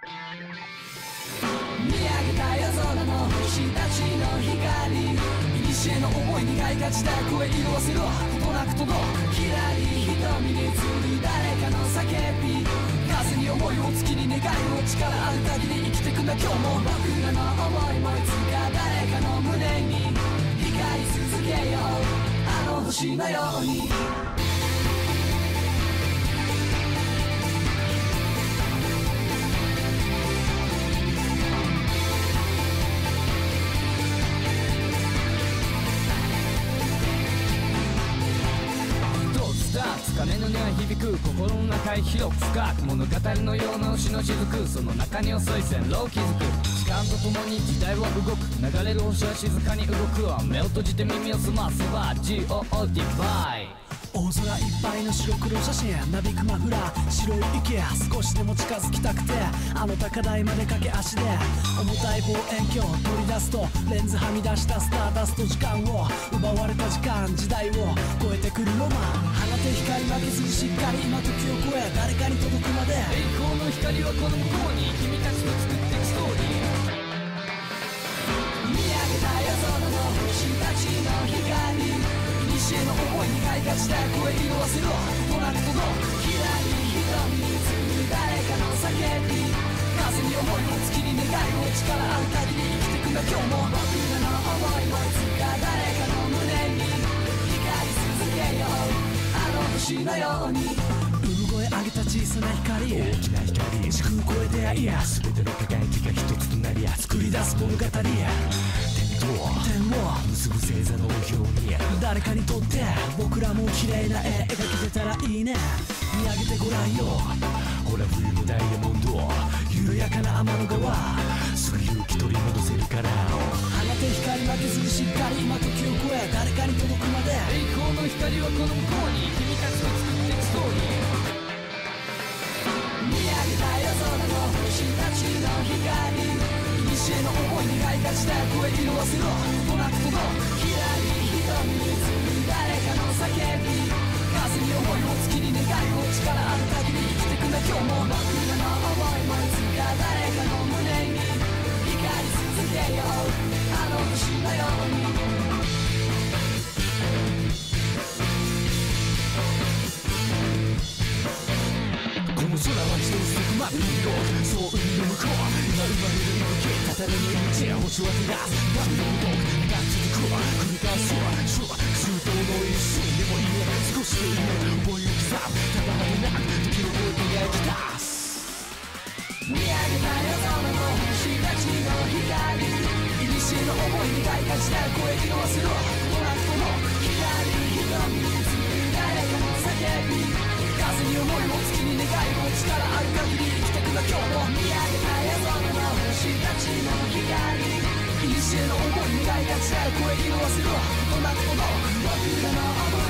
見上げた夜空の星たちの光、古の思いにがいがちだ声色あせろことなく届くひらり瞳に映る誰かの叫び、風に思いを月に願いを力ある限り生きてくんだ今日も、僕らの思いもいつか誰かの胸に光り続けようあの星のように。 鐘の音は響く心の中へ広く深く物語のような星の雫、その中に遅い線路を築く時間とともに時代は動く流れる星は静かに動くわ目を閉じて耳を澄ませば unify 大空いっぱいの白黒写真なびくマフラー白い池少しでも近づきたくてあの高台まで駆け足で重たい望遠鏡取り出すとレンズはみ出したスターダスト時間を奪われた時間時代を超えてくるロマン放て光負けずにしっかり今時を超え誰かに届くまで栄光の光はこの向こうに君たちと作っていくストーリー見上げた夜空の星たちの光古の思いにがいがちだ声色あせろことなく届くひらり瞳に映る誰かの叫び、風に思いを月に願いを力ある限り生きてくんだ今日も、僕らの思いもいつか誰かの胸に光り続けようあの星のように。産声上げた小さな光大きな光時空を超えていや全ての輝きが一つとなり作り出す物語点を結ぶ星座の表に誰かにとって僕らも綺麗な絵描けてたらいいね。見上げてごらんよほら冬のダイヤモンド緩やかな天の川すぐ勇気取り戻せるから放て光負けずにしっかり今時を超え誰かに届くまで栄光の光はこの向こうに君たちと作っていくストーリー見上げた夜空の星たちの光古の思いにがいがちだ声色あせろことなく届くひらり瞳に映る誰かの叫び、風に思いを月に願いを力ある限り生きてくんだ今日も、僕らの思いもいつか誰かの胸に光り続けようあの星のように。 この空は一つどこまで見ようそう海の向こう今生まれる息たたる命星は照らす神の動くが続く繰り返す周到の一瞬でもいい少しでいい思いを刻むただまでなく時を超えて焼き出す見上げた夜空の星たちの光古の思いにがいがちだ声色あせろことなく届くひらり瞳に映る誰かの叫び、風に思いを月に願いを力ある限り生きてくんだ今日も、見上げた夜空の星たちの光古の思いにがいがちだ声色あせろことなく届く僕らの思い